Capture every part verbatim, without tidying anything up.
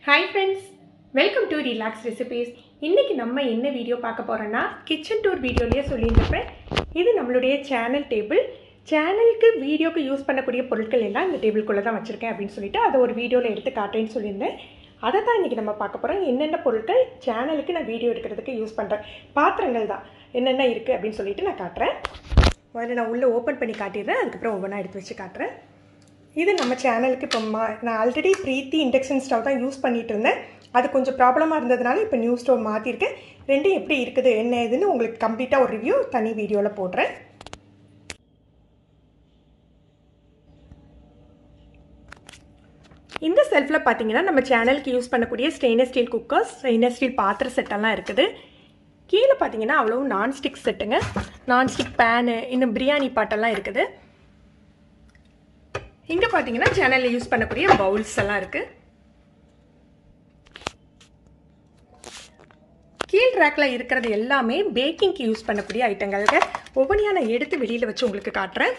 Hi friends, welcome to Relax Recipes. இன்னைக்கு நம்ம என்ன வீடியோ பார்க்க போறோம்னா கிச்சன் டூர் வீடியோலயே சொல்லியிருந்தேன். இது நம்மளுடைய சேனல் டேபிள். சேனலுக்கு வீடியோக்கு யூஸ் பண்ணக்கூடிய பொருட்கள் எல்லாம் இந்த டேபிள்குள்ள தான் வச்சிருக்கேன் அப்படினு சொல்லிட்டு அத ஒரு வீடியோல எடுத்து காட்டுறேன்னு சொல்லியிருந்தேன். அதை தான் இன்னைக்கு நம்ம பார்க்க போறோம். என்னென்ன பொருட்கள் சேனலுக்கு நான் வீடியோ எடுக்கிறதுக்கு யூஸ் பண்றேன். பாத்திரங்கள் தான் என்னென்ன இருக்கு அப்படினு சொல்லிட்டு நான் காட்டுறேன். முதல்ல நான் உள்ள ஓபன் பண்ணி காட்டிடுறேன். அதுக்கு அப்புறம் ஒவ்வொண்ணா எடுத்து வச்சு காட்டுறேன். இது நம்ம சேனலுக்கு இப்போ நான் ஆல்ரெடி பிரீத்தி இண்டக்ஷன் ஸ்டவ் தான் யூஸ் பண்ணிட்டு இருந்தேன். அது கொஞ்சம் ப்ராப்ளமாக இருந்ததுனால இப்போ நியூ ஸ்டவ் மாற்றிருக்கேன். ரெண்டும் எப்படி இருக்குது என்ன ஏதுன்னு உங்களுக்கு கம்ப்ளீட்டாக ஒரு ரிவ்யூ தனி வீடியோவில் போடுறேன். இந்த செல்ஃபில் பார்த்தீங்கன்னா நம்ம சேனலுக்கு யூஸ் பண்ணக்கூடிய stainless steel cookers, stainless steel பாத்திர செட்டெல்லாம் இருக்குது. கீழே பார்த்தீங்கன்னா அவ்வளோ நான்ஸ்டிக் செட்டுங்க, நான்ஸ்டிக் பேனு, இன்னும் பிரியாணி பாட்டெல்லாம் இருக்குது. இங்கே பார்த்தீங்கன்னா சேனலில் யூஸ் பண்ணக்கூடிய பவுல்ஸ் எல்லாம் இருக்குது. கீழ் ரேக்கில் இருக்கிறது எல்லாமே பேக்கிங்க்கு யூஸ் பண்ணக்கூடிய ஐட்டங்களுக்கு ஒவ்வொன்றையாக நான் எடுத்து வெளியில் வச்சு உங்களுக்கு காட்டுறேன்.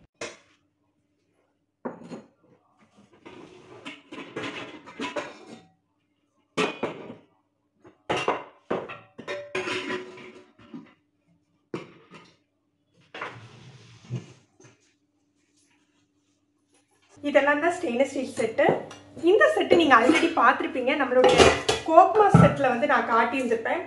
இதெல்லாம் தான் ஸ்டெயின்லெஸ் ஸ்டீல் செட்டு. இந்த செட்டு நீங்கள் ஆல்ரெடி பார்த்துருப்பீங்க. நம்மளுடைய கோப்மா செட்டில் வந்து நான் காட்டியிருந்திருப்பேன்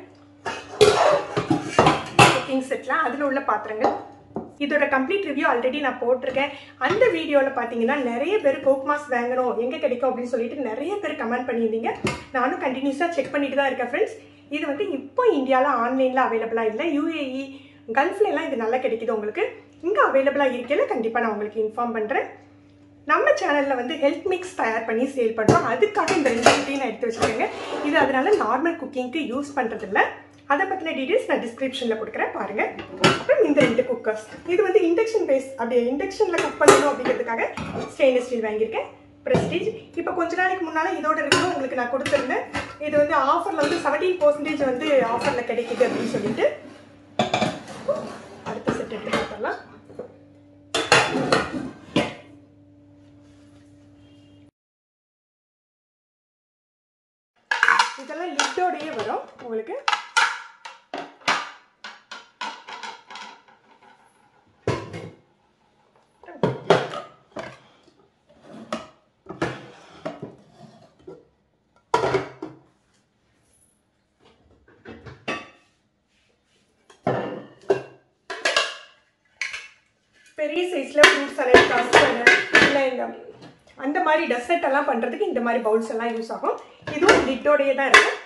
குக்கிங் செட்டில். அதில் உள்ள பாத்திரங்கள் இதோட கம்ப்ளீட் ரிவ்யூ ஆல்ரெடி நான் போட்டிருக்கேன். அந்த வீடியோவில் பார்த்தீங்கன்னா நிறைய பேர் கோப்மாஸ் வாங்கணும் எங்கே கிடைக்கும் அப்படின்னு சொல்லிட்டு நிறைய பேர் கமெண்ட் பண்ணியிருந்தீங்க. நானும் கண்டினியூஸாக செக் பண்ணிட்டு தான் இருக்கேன் ஃப்ரெண்ட்ஸ். இது வந்து இப்போ இந்தியாவில் ஆன்லைனில் அவைலபிளாக இல்லை. யூஏஇ கல்ஃப்லாம் இது நல்லா கிடைக்குது உங்களுக்கு. இங்கே அவைலபிளாக இருக்கையில் கண்டிப்பாக நான் உங்களுக்கு இன்ஃபார்ம் பண்ணுறேன். நம்ம சேனலில் வந்து ஹெல்த் மிக்ஸ் தயார் பண்ணி சேல் பண்ணுறோம். அதுக்காக இந்த ரெண்டு குட்டியும் நான் எடுத்து வச்சுருக்கேங்க. இது அதனால நார்மல் குக்கிங்க்கு யூஸ் பண்ணுறதில்ல. அதை பற்றின டீட்டெயில்ஸ் நான் டிஸ்கிரிப்ஷனில் கொடுக்குறேன் பாருங்கள். அப்புறம் இந்த ரெண்டு குக்கர்ஸ் இது வந்து இண்டக்ஷன் பேஸ், அப்படி இண்டக்ஷனில் குக் பண்ணணும் அப்படிங்கிறதுக்காக ஸ்டெயின்லெஸ் ஸ்டீல் வாங்கியிருக்கேன், ப்ரெஸ்டீஜ். இப்போ கொஞ்ச நாளைக்கு முன்னால் இதோட ரிவ்யூ உங்களுக்கு நான் கொடுத்துருந்தேன். இது வந்து ஆஃபரில் வந்து செவன்டீன் பர்சன்டேஜ் வந்து ஆஃபரில் கிடைக்குது அப்படின்னு சொல்லிட்டு. அடுத்த செட் எடுத்து பார்த்துடலாம். இதெல்லாம் லிட்டோடையே வரும் உங்களுக்கு. பெரிய சைஸ்ல ஃப்ரூட் சலாட், கஸ்டர்ட் இல்லை இந்த அந்த மாதிரி டெசர்ட் எல்லாம் பண்ணுறதுக்கு இந்த மாதிரி பவுல்ஸ் எல்லாம் யூஸ் ஆகும். இதுவும் லிட்டோடையே தான் இருக்கும்.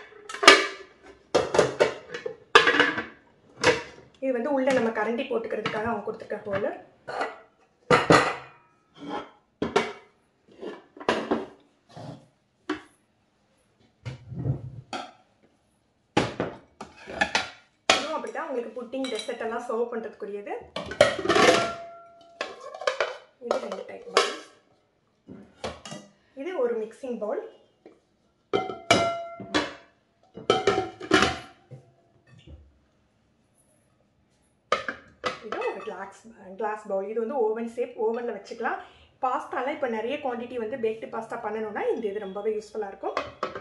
இது வந்து உள்ள நம்ம கரண்டி போட்டுக்கிறதுக்காக அவங்க கொடுத்துருக்க ஹோல்டர். இதுவும் அப்படிதான் உங்களுக்கு புட்டிங் டெசர்ட் எல்லாம் சர்வ் பண்ணுறதுக்குரியது. இது ரெண்டு டைப் பவுல். இது ஒரு மிக்சிங் பவுல். இது ஒரு கிளாஸ் கிளாஸ் பவுல். இது வந்து ஓவன் சேப், ஓவனில் வச்சுக்கலாம். பாஸ்தாலாம் இப்போ நிறைய குவான்டிட்டி வந்து பேக்டு பாஸ்தா பண்ணணும்னா இந்த இது ரொம்பவே யூஸ்ஃபுல்லாக இருக்கும்.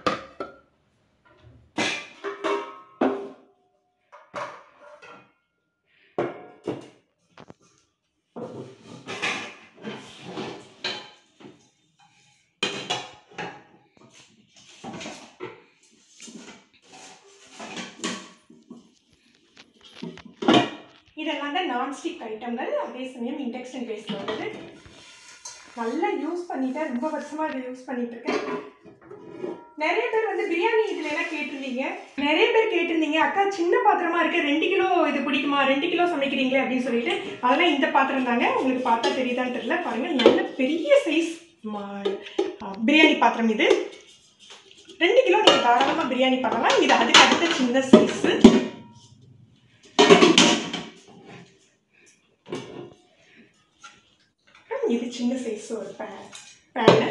இதெல்லாம் தான் நான்ஸ்டிக் ஐட்டங்கள். அதே சமயம் இண்டக்ஷன் பேஸில் உள்ளது. நல்லா யூஸ் பண்ணிட்டேன், ரொம்ப வருஷமாக இதை யூஸ் பண்ணிட்டு இருக்கேன். நிறைய பேர் வந்து பிரியாணி இதில் எல்லாம் கேட்டிருந்தீங்க. நிறைய பேர் கேட்டிருந்தீங்க அக்கா சின்ன பாத்திரமா இருக்கு, ரெண்டு கிலோ இது பிடிக்குமா, ரெண்டு கிலோ சமைக்கிறீங்களே அப்படின்னு சொல்லிட்டு. அதெல்லாம் இந்த பாத்திரம் தாங்க. உங்களுக்கு பார்த்தா தெரியுதான்னு தெரியல பாருங்க. நல்ல பெரிய சைஸ் பிரியாணி பாத்திரம் இது. ரெண்டு கிலோ நீங்கள் தாராளமாக பிரியாணி பண்ணலாம். இது அதுக்கு அடுத்த சின்ன சைஸு. இது சின்ன சைஸ் ஒரு பேனு.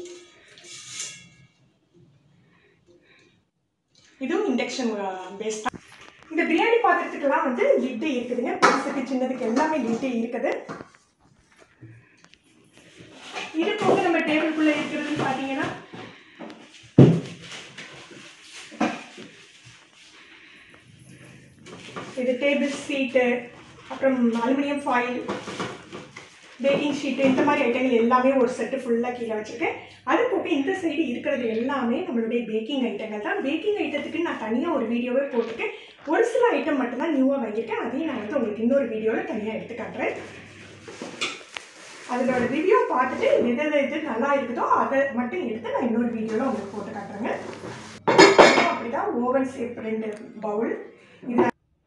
இதுவும் இண்டக்ஷன் பேஸ் தான். இந்த பிரியாணி பாத்திரத்துக்கெல்லாம் வந்து லிட்டு இருக்குதுங்க. பெருசுக்கு சின்னதுக்கு எல்லாமே லிட்டு இருக்குது. இது போக நம்ம டேபிள்குள்ளே இருக்கிறதுன்னு பார்த்தீங்கன்னா இது டேபிள் சீட்டு, அப்புறம் அலுமினியம் ஃபாயில், பேக்கிங் ஷீட்டு, இந்த மாதிரி ஐட்டங்கள் எல்லாமே ஒரு செட்டு ஃபுல்லாக கீழே வச்சுருக்கேன். அது போக இந்த சைடு இருக்கிறது எல்லாமே நம்மளுடைய பேக்கிங் ஐட்டங்கள் தான். பேக்கிங் ஐட்டத்துக்கு நான் தனியாக ஒரு வீடியோவே போட்டிருக்கேன். ஒரு சில ஐட்டம் மட்டும்தான் நியூவாக வாங்கியிருக்கேன். அதையும் நான் வந்து உங்களுக்கு இன்னொரு வீடியோவில் தனியாக எடுத்து காட்டுறேன். அதோட ரிவ்யூ பார்த்துட்டு எது எது நல்லா இருக்குதோ அதை மட்டும் எடுத்து நான் இன்னொரு வீடியோவில் உங்களுக்கு போட்டு காட்டுறேங்க. அப்படிதான் ஓவன் ஷேப் ரெண்டு பவுல். இது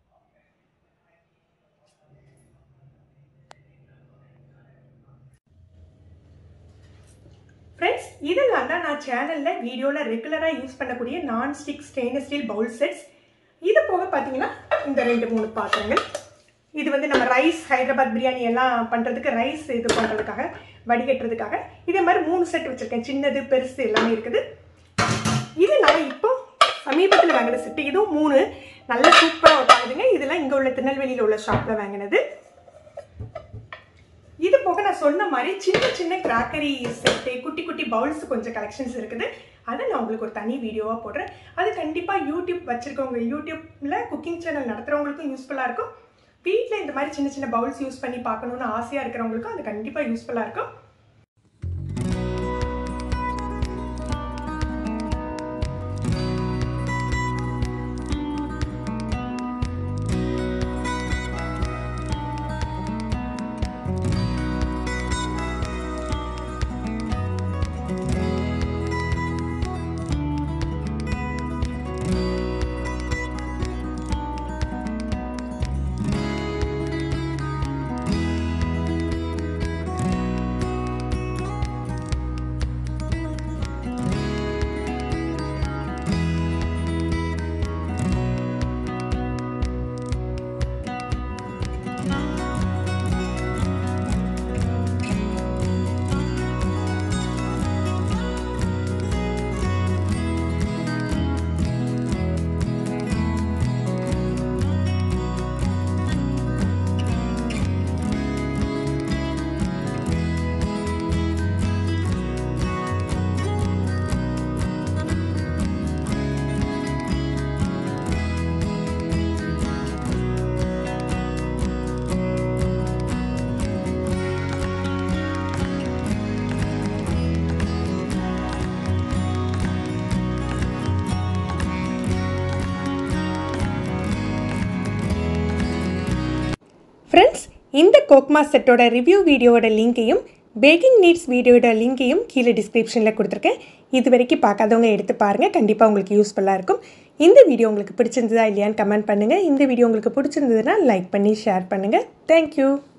ஃப்ரெண்ட்ஸ், இதெல்லாம் தான் நான் சேனலில் வீடியோவில் ரெகுலராக யூஸ் பண்ணக்கூடிய nonstick stainless steel bowl sets. இது போக பார்த்தீங்கன்னா இந்த ரெண்டு மூணு பாத்திரங்கள். இது வந்து நம்ம ரைஸ், ஹைதராபாத் பிரியாணி எல்லாம் பண்ணுறதுக்கு, ரைஸ் இது பண்ணுறதுக்காக, வடிகட்டுறதுக்காக இதே மாதிரி மூணு செட் வச்சுருக்கேன். சின்னது பெருசு எல்லாமே இருக்குது. இது நான் இப்போ சமீபத்தில் வாங்கின செட்டு. இதுவும் மூணு நல்ல சூப்பராக உட்காந்துங்க. இதெல்லாம் இங்கே உள்ள திருநெல்வேலியில் உள்ள ஷாப்பில் வாங்கினது. இது போக நான் சொன்ன மாதிரி சின்ன சின்ன கிராக்கரி செட்டு, குட்டி குட்டி பவுல்ஸ் கொஞ்சம் கலெக்ஷன்ஸ் இருக்குது. அதை நான் உங்களுக்கு ஒரு தனி வீடியோவாக போடுறேன். அது கண்டிப்பாக யூடியூப் வச்சுருக்கவங்க, யூடியூப்பில் குக்கிங் சேனல் நடத்துகிறவங்களுக்கும் யூஸ்ஃபுல்லாக இருக்கும். வீட்டில் இந்த மாதிரி சின்ன சின்ன பவுல்ஸ் யூஸ் பண்ணி பார்க்கணுன்னு ஆசையாக இருக்கிறவங்களுக்கும் அது கண்டிப்பாக யூஸ்ஃபுல்லாக இருக்கும். ஃப்ரெண்ட்ஸ், இந்த கோக்மா செட்டோட ரிவ்யூ வீடியோவோட லிங்கையும் பேக்கிங் நீட்ஸ் வீடியோட லிங்கையும் கீழே டிஸ்கிரிப்ஷனில் கொடுத்துருக்கேன். இது வரைக்கும் பார்க்காதவங்க எடுத்து பாருங்கள். கண்டிப்பாக உங்களுக்கு யூஸ்ஃபுல்லாக இருக்கும். இந்த வீடியோ உங்களுக்கு பிடிச்சிருந்ததா இல்லையான்னு கமெண்ட் பண்ணுங்கள். இந்த வீடியோ உங்களுக்கு பிடிச்சிருந்ததுன்னா லைக் பண்ணி ஷேர் பண்ணுங்கள். தேங்க்யூ.